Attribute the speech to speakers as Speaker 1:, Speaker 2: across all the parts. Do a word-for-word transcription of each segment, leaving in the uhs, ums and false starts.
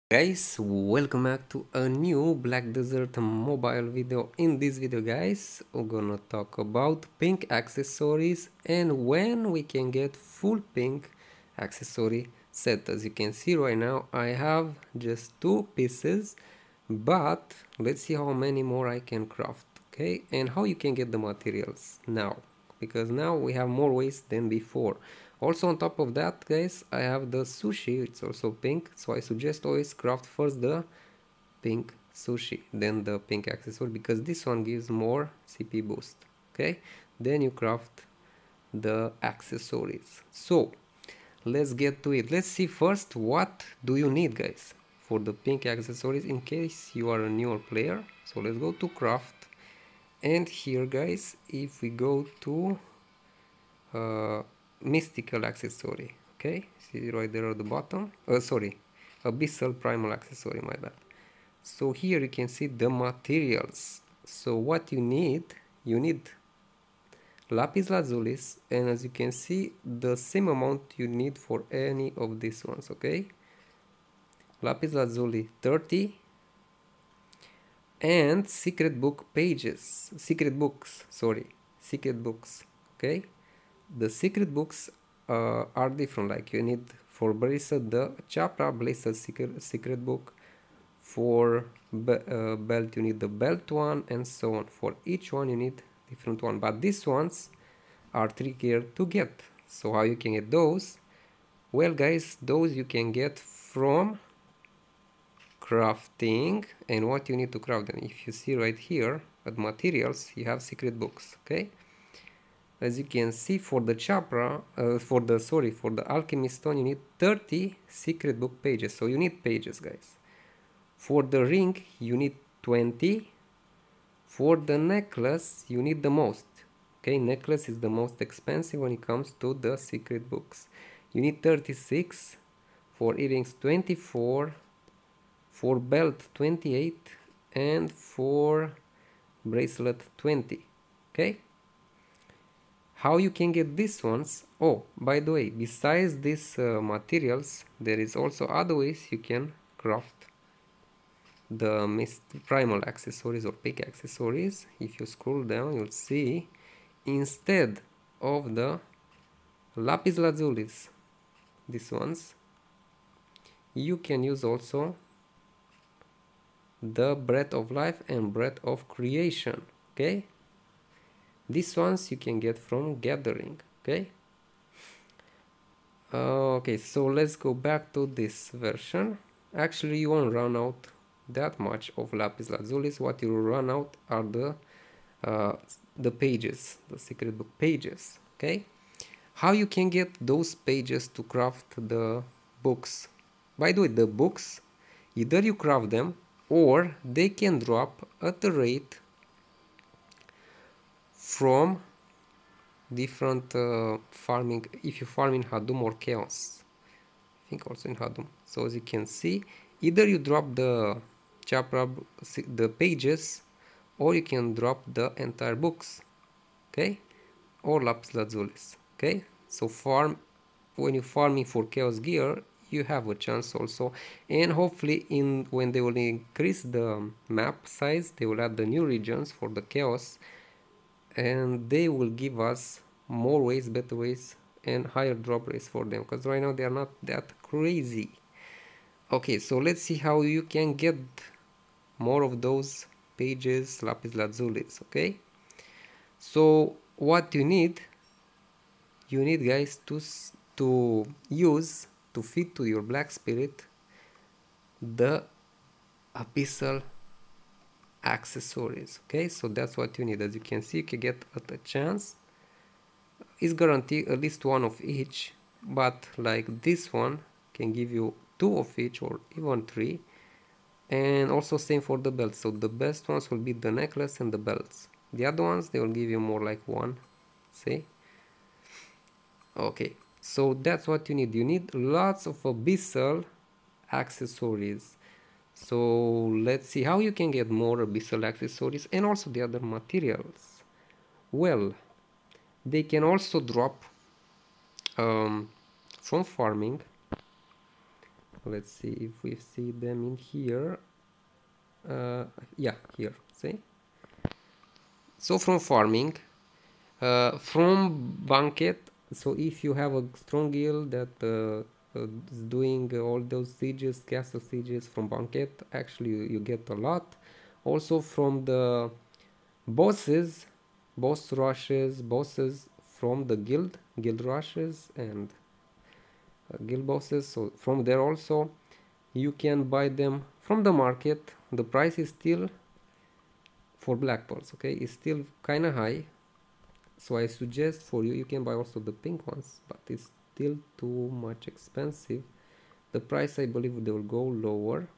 Speaker 1: Guys, welcome back to a new Black Desert mobile video. In this video guys, we're gonna talk about pink accessories and when we can get full pink accessory set. As you can see right now, I have just two pieces, but let's see how many more I can craft, okay? And how you can get the materials now, because now we have more ways than before. Also on top of that guys, I have the sushi, it's also pink, so I suggest always craft first the pink sushi, then the pink accessory, because this one gives more C P boost, okay? Then you craft the accessories. So let's get to it. Let's see first what do you need guys for the pink accessories in case you are a newer player. So let's go to craft, and here guys, if we go to uh, mystical accessory, okay, see right there at the bottom, uh, sorry, abyssal primal accessory, my bad. So here you can see the materials. So what you need, you need lapis lazulis, and as you can see the same amount you need for any of these ones, okay? Lapis lazuli thirty, and secret book pages, secret books, sorry, secret books, okay? The secret books uh, are different, like you need for bracelet the chapra bracelet secret, secret book, for be, uh, belt you need the belt one, and so on. For each one you need different one, but these ones are trickier to get. So how you can get those? Well guys, those you can get from crafting. And what you need to craft them, if you see right here at materials, you have secret books, okay? As you can see, for the chapra, uh, for the sorry, for the alchemy stone, you need thirty secret book pages. So you need pages, guys. For the ring, you need twenty. For the necklace, you need the most. Okay, necklace is the most expensive when it comes to the secret books. You need thirty-six. For earrings, twenty-four. For belt, twenty-eight. And for bracelet, twenty. Okay. How you can get these ones? Oh, by the way, besides these uh, materials, there is also other ways you can craft the mist primal accessories or pink accessories. If you scroll down, you'll see instead of the lapis lazulis, these ones, you can use also the breath of life and breath of creation, okay? These ones you can get from gathering, okay? Uh, okay, so let's go back to this version. Actually, you won't run out that much of lapis lazulis. What you run out are the uh, the pages, the secret book pages, okay? How you can get those pages to craft the books? By the way, the books, either you craft them or they can drop at a rate from different uh, farming. If you farm in Hadum or Chaos, I think also in Hadum. So as you can see, either you drop the chapter, the pages, or you can drop the entire books, okay? Or lapis lazulis, okay? So farm, when you farming for chaos gear, you have a chance also, and hopefully in when they will increase the map size, they will add the new regions for the chaos, and they will give us more ways, better ways, and higher drop rates for them, because right now they are not that crazy. Okay, so let's see how you can get more of those pages, lapis lazulis, okay? So what you need, you need guys to to use to fit to your black spirit the abyssal accessories, okay? So that's what you need. As you can see, you can get at a chance, is guaranteed at least one of each, but like this one can give you two of each or even three. And also same for the belts. So the best ones will be the necklace and the belts. The other ones, they will give you more like one, see? Okay, so that's what you need. You need lots of abyssal accessories. So let's see how you can get more abyssal accessories and also the other materials. Well, they can also drop um, from farming let's see if we see them in here. Uh, yeah, here, see. So from farming, uh, from banquet, so if you have a strong guild that uh, uh, is doing all those sieges, castle sieges from banquet, actually you, you get a lot. Also from the bosses, boss rushes, bosses from the guild, guild rushes and uh, guild bosses. So from there also you can buy them from the market. The price is still for black pearls, okay, it's still kind of high. So I suggest for you, you can buy also the pink ones, but it's still too much expensive. The price, I believe, they will go lower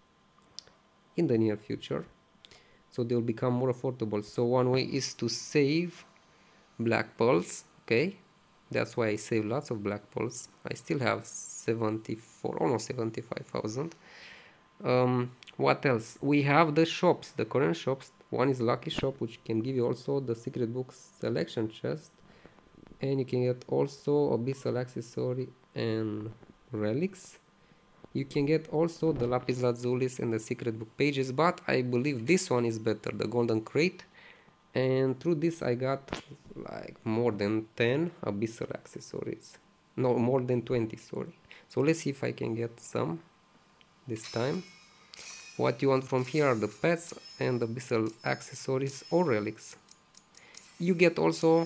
Speaker 1: in the near future, so they will become more affordable. So one way is to save black pearls, okay, that's why I save lots of black pearls. I still have seventy-four, almost seventy-five thousand. Um, what else? We have the shops, the current shops. One is Lucky Shop, which can give you also the secret books selection chest, and you can get also abyssal accessory and relics. You can get also the lapis lazulis and the secret book pages, but I believe this one is better, the golden crate. And through this I got like more than ten abyssal accessories, no, more than twenty, sorry. So let's see if I can get some this time. What you want from here are the pets and the abyssal accessories or relics. You get also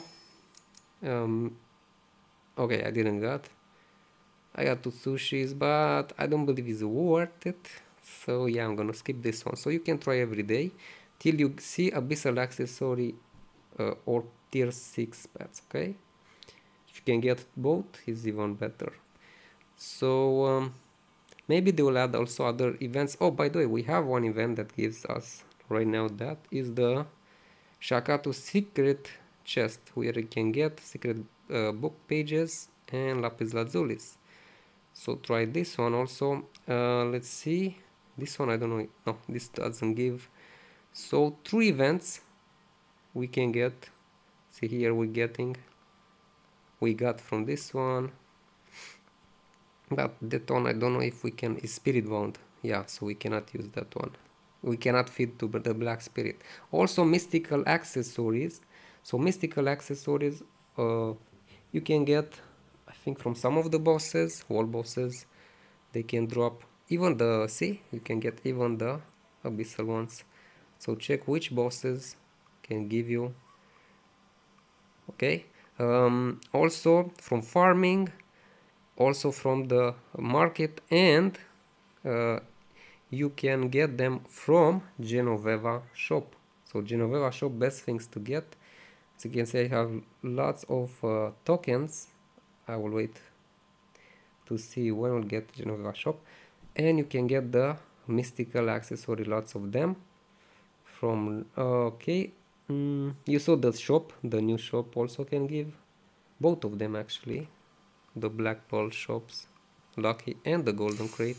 Speaker 1: um, okay, I didn't get I got two sushis, but I don't believe it's worth it. So yeah, I'm gonna skip this one. So you can try every day till you see abyssal accessory uh, or tier six pets, okay? If you can get both, it's even better. So um, maybe they will add also other events. Oh, by the way, we have one event that gives us right now, that is the Shakatu secret chest, where you can get secret uh, book pages and lapis lazulis. So try this one also. Uh, let's see, this one I don't know, no, this doesn't give. So three events we can get. See here, we're getting, we got from this one, but that one I don't know if we can, is spirit bound, yeah, so we cannot use that one, we cannot feed to the black spirit. Also mystical accessories. So mystical accessories uh, you can get, I think, from some of the bosses, wall bosses. They can drop even the, see, you can get even the abyssal ones. So check which bosses can give you, okay. Um, also from farming, also from the market, and uh, you can get them from Genoveva shop. So Genoveva shop, best things to get. As you can see, I have lots of uh, tokens. I will wait to see when we'll get Genoveva shop, and you can get the mystical accessory, lots of them from uh, okay. Mm, you saw the shop, the new shop also can give both of them actually, the black pearl shops, lucky and the golden crate.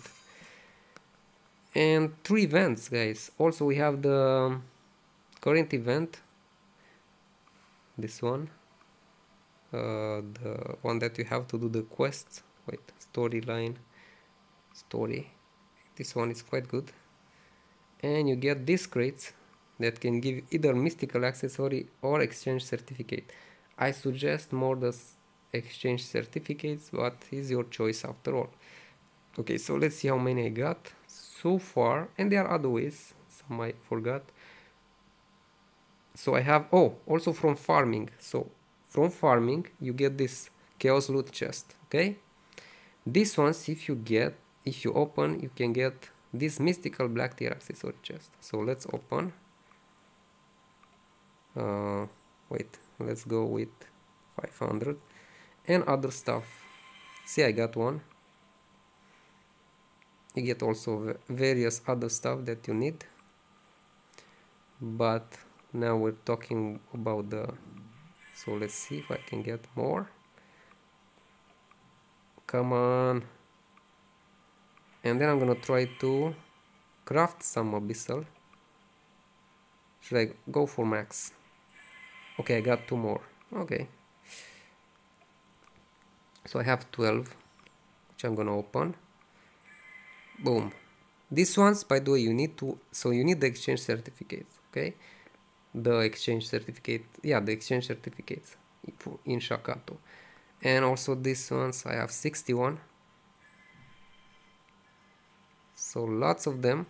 Speaker 1: And three events, guys. Also we have the current event, this one, uh, the one that you have to do the quests. Wait, storyline, story, this one is quite good. And you get these crates that can give either mystical accessory or exchange certificate. I suggest more the exchange certificates, but it's your choice after all. Okay, so let's see how many I got so far, and there are other ways, some I forgot. So I have, oh, also from farming. So from farming you get this chaos loot chest, okay. This ones, if you get, if you open, you can get this mystical black tier accessory chest. So let's open. Uh, wait, let's go with five hundred and other stuff. See, I got one. You get also various other stuff that you need, but now we're talking about the, so let's see if I can get more. Come on. And then I'm gonna try to craft some abyssal. Should I go for max? Okay, I got two more. Okay, so I have twelve, which I'm gonna open. Boom. These ones, by the way, you need to, so you need the exchange certificate, okay? The exchange certificate, yeah, the exchange certificates in Shakato. And also these ones, I have sixty-one. So lots of them.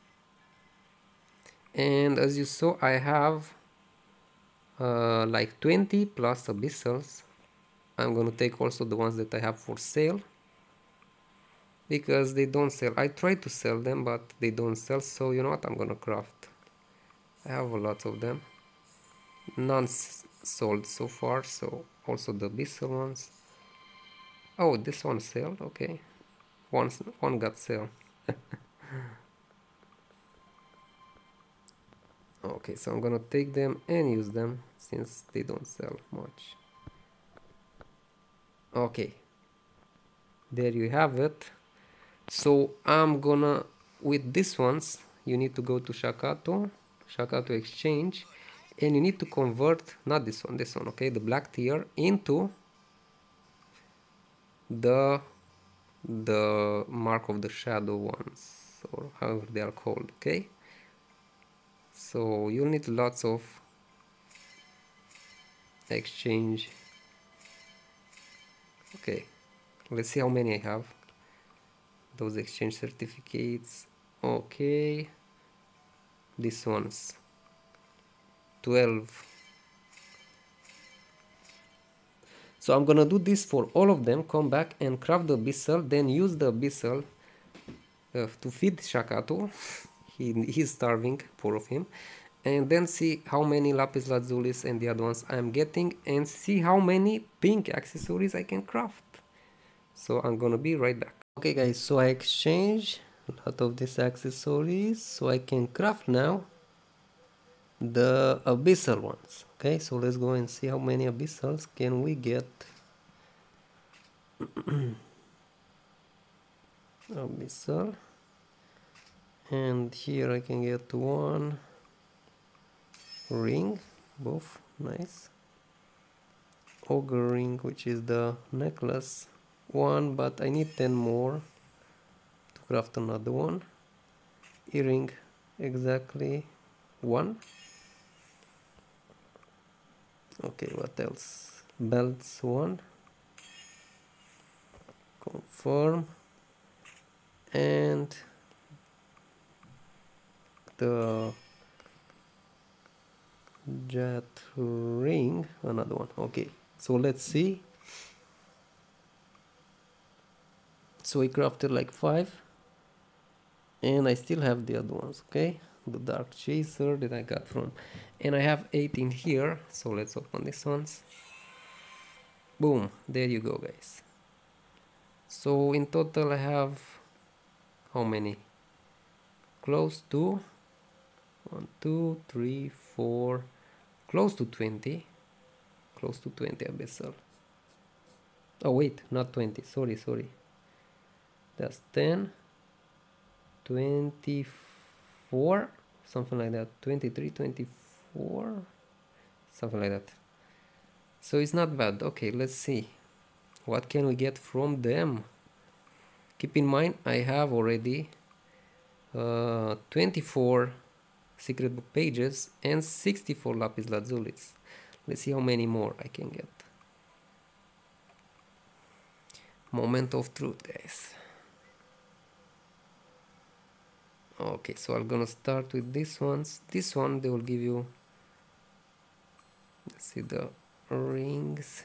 Speaker 1: And as you saw, I have uh, like twenty plus abyssals. I'm gonna take also the ones that I have for sale, because they don't sell. I try to sell them, but they don't sell. So you know what, I'm gonna craft. I have a lot of them, none sold so far, so also the abyssal ones. Oh, this one sold, okay. One, one got sale. Okay, so I'm gonna take them and use them since they don't sell much. Okay, there you have it. So I'm gonna, with these ones, you need to go to Shakato, Shakato Exchange, and you need to convert, not this one, this one, okay, the black tier into the the mark of the shadow ones, or however they are called, okay? So you'll need lots of exchange. Okay, let's see how many I have. Those exchange certificates. Okay, these ones, twelve. So I'm gonna do this for all of them, come back and craft the abyssal, then use the abyssal uh, to feed Shakato. he, he's starving, poor of him. And then see how many lapis lazulis and the other ones I'm getting, and see how many pink accessories I can craft. So I'm gonna be right back. Okay guys, so I exchanged a lot of these accessories, so I can craft now the abyssal ones. Okay, so let's go and see how many abyssals can we get. Abyssal, and here I can get one ring, both nice. Ogre ring, which is the necklace one, but I need ten more to craft another one. Earring, exactly one. Okay, what else? Belts one. Confirm. And the jet ring, another one. Okay, so let's see. So I crafted like five, and I still have the other ones. Okay, the dark chaser that I got from, and I have eight in here. So let's open these ones. Boom, there you go guys. So in total I have how many? Close to one, two, three, four, close to twenty. Close to twenty abyssal. Oh wait, not twenty, sorry, sorry. That's ten, twenty-four, something like that. twenty-three, twenty-four, something like that. So it's not bad. Okay, let's see. What can we get from them? Keep in mind, I have already uh, twenty-four secret book pages and sixty-four lapis lazulis. Let's see how many more I can get. Moment of truth, guys. Okay, so I'm gonna start with these ones. This one, they will give you, let's see the rings.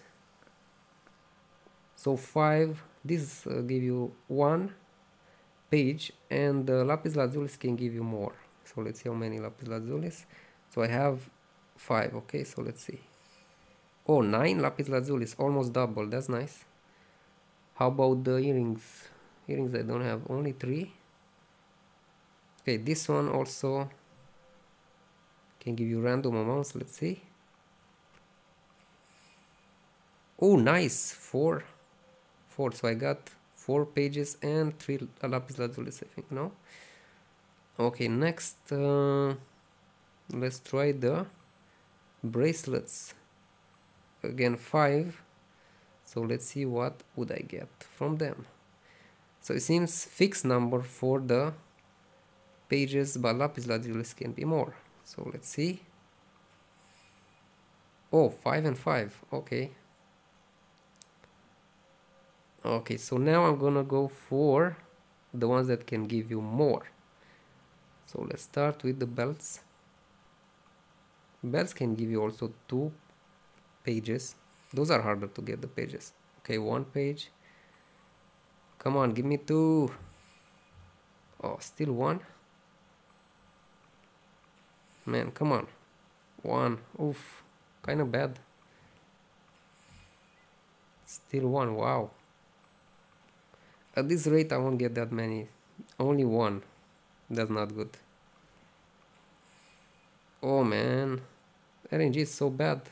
Speaker 1: So five, this uh, give you one page, and the lapis lazulis can give you more. So let's see how many lapis lazulis. So I have five. Okay, so let's see. Oh, nine lapis lazulis, almost double. That's nice. How about the earrings? Earrings I don't have, only three. Okay, this one also can give you random amounts. Let's see. Oh, nice, four, four. So I got four pages and three lapis lazulis, I think. No. Okay, next, uh, let's try the bracelets. Again, five. So let's see what would I get from them. So it seems fixed number for the pages, but lapis lazulis can be more. So let's see. Oh, five and five. Okay. Okay, so now I'm gonna go for the ones that can give you more. So let's start with the belts. Belts can give you also two pages. Those are harder to get, the pages. Okay, one page. Come on, give me two. Oh, still one. Man, come on. One. Oof. Kind of bad. Still one. Wow. At this rate, I won't get that many. Only one. That's not good. Oh, man. R N G is so bad.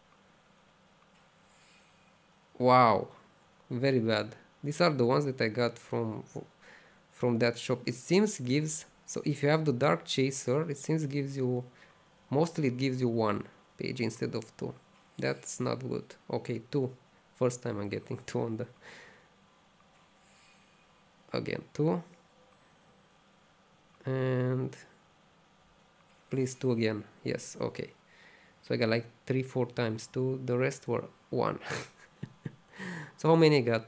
Speaker 1: Wow. Very bad. These are the ones that I got from from that shop. It seems gives, so if you have the Dark Chaser, it seems gives you, mostly it gives you one page instead of two. That's not good. Okay, two. First time I'm getting two on the, again two, and please two again. Yes, okay. So I got like three, four times two. The rest were one. So how many I got?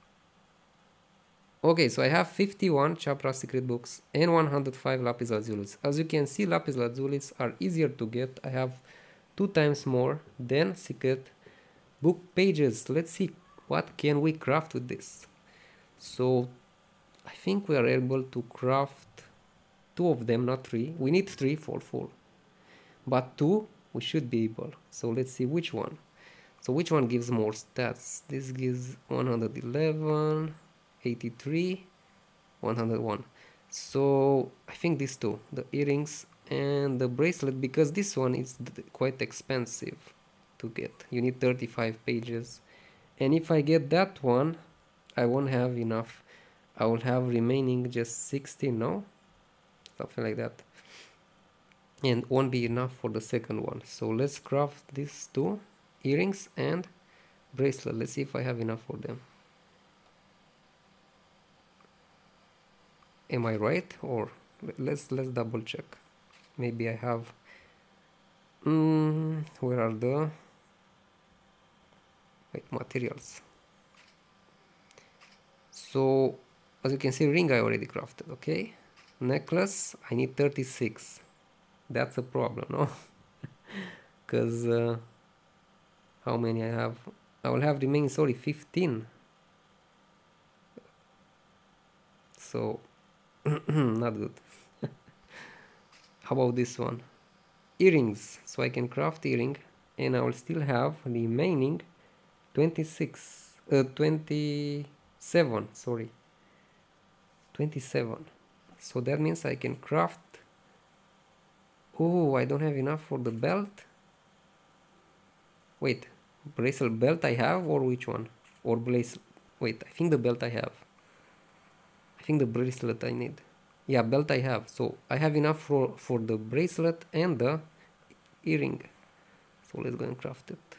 Speaker 1: Okay, so I have fifty-one Chapra secret books and one hundred five lapis lazulis. As you can see, lapis lazulis are easier to get. I have two times more than secret book pages. Let's see what can we craft with this. So I think we are able to craft two of them, not three. We need three for full, but two we should be able. So let's see which one. So which one gives more stats? This gives one hundred eleven, eighty-three, one hundred one. So I think these two, the earrings and the bracelet, because this one is quite expensive to get. You need thirty-five pages, and if I get that one, I won't have enough. I will have remaining just sixty, no? Something like that. And won't be enough for the second one. So let's craft these two, earrings and bracelet. Let's see if I have enough for them. Am I right? Or let's let's double check. Maybe I have. Mm, where are the wait, materials? So as you can see, ring I already crafted. Okay, necklace I need thirty-six. That's a problem, no? Because uh, how many I have? I will have remaining, sorry, fifteen. So not good. How about this one? Earrings. So I can craft earring, and I will still have remaining twenty-six, uh, twenty-seven. Sorry, twenty-seven. So that means I can craft. Oh, I don't have enough for the belt. Wait, bracelet belt I have, or which one? Or bracelet? Wait, I think the belt I have. I think the bracelet I need. Yeah, belt I have. So I have enough for, for the bracelet and the earring. So let's go and craft it.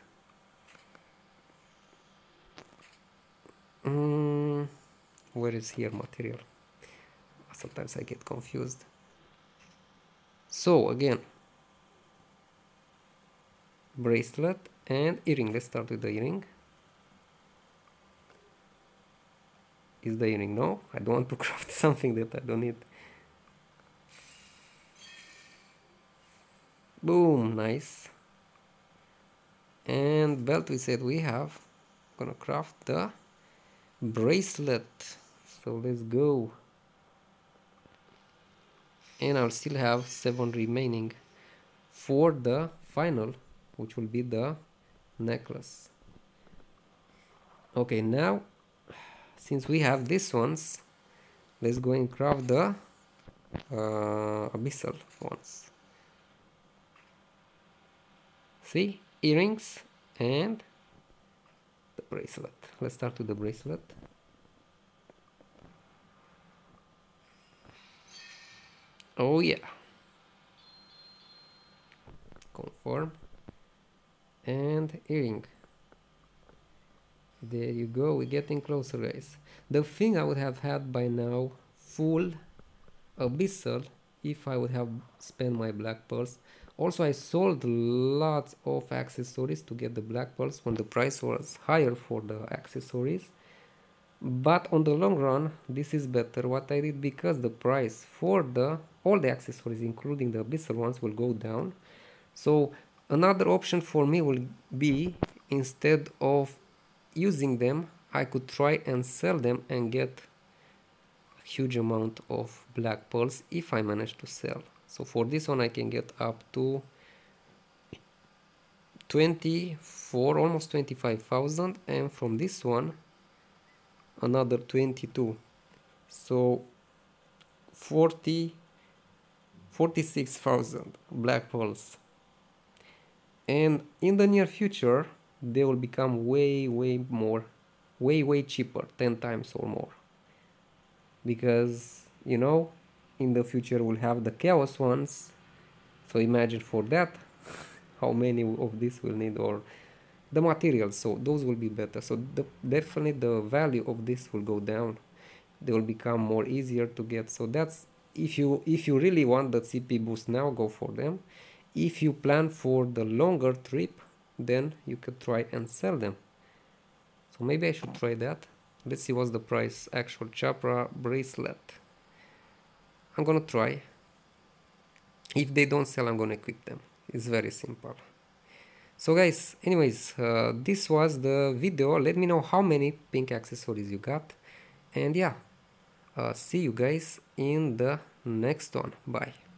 Speaker 1: Mm, where is here material? Sometimes I get confused. So again, bracelet and earring. Let's start with the earring. Is the earring? No, I don't want to craft something that I don't need. Boom, nice. And belt we said we have. I'm gonna craft the bracelet. So let's go. And I'll still have seven remaining for the final, which will be the necklace. Okay, now since we have these ones, let's go and craft the uh, abyssal ones. See, earrings and the bracelet. Let's start with the bracelet. Oh yeah, confirm. And earring. There you go, we're getting closer, guys. The thing I would have had by now, full Abyssal, if I would have spent my black pearls. Also, I sold lots of accessories to get the black pearls when the price was higher for the accessories. But on the long run, this is better what I did, because the price for the all the accessories, including the Abyssal ones, will go down. So another option for me will be, instead of using them, I could try and sell them and get a huge amount of black pearls if I manage to sell. So for this one I can get up to twenty-four, almost twenty-five thousand, and from this one another twenty-two. So forty, forty-six thousand black pearls. And in the near future they will become way way more, way way cheaper, ten times or more, because you know in the future we'll have the chaos ones. So imagine for that how many of this will need, or the materials, so those will be better. So the, definitely the value of this will go down, they will become more easier to get. So that's, if you if you really want the C P boost now, go for them. If you plan for the longer trip, then you could try and sell them. So maybe I should try that. Let's see what's the price. Actual Chapra bracelet, I'm gonna try. If they don't sell, I'm gonna equip them. It's very simple. So guys, anyways, uh, this was the video. Let me know how many pink accessories you got, and yeah, uh, see you guys in the next one. Bye.